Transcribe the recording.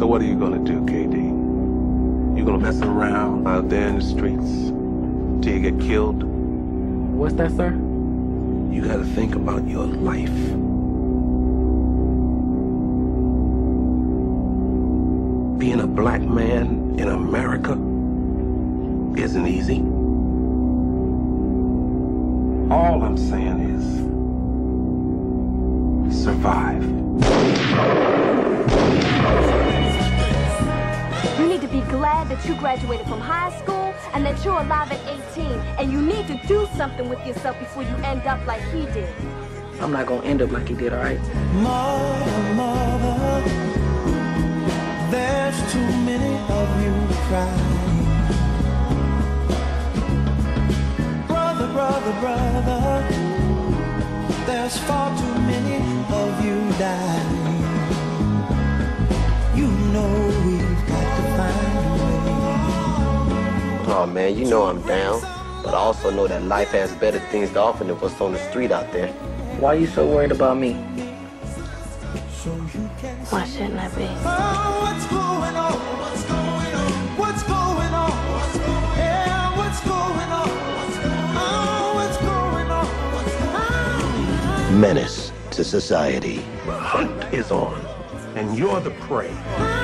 So what are you gonna do, KD? You gonna mess around out there in the streets till you get killed? What's that, sir? You gotta think about your life. Being a black man in America isn't easy. All I'm saying is survive. You need to be glad that you graduated from high school and that you're alive at 18. And you need to do something with yourself before you end up like he did. I'm not gonna end up like he did, all right? Mother, mother, there's too many of you crying. Brother, brother, brother, there's far too many of you dying. You know we've got to find a way. Oh man, you know I'm down, but I also know that life has better things to offer than what's on the street out there. Why are you so worried about me? Why shouldn't I be? Oh, what's going on? What's going on? What's going on? Yeah, what's going on? Oh, what's going on? Menace to society. The hunt is on, and you're the prey.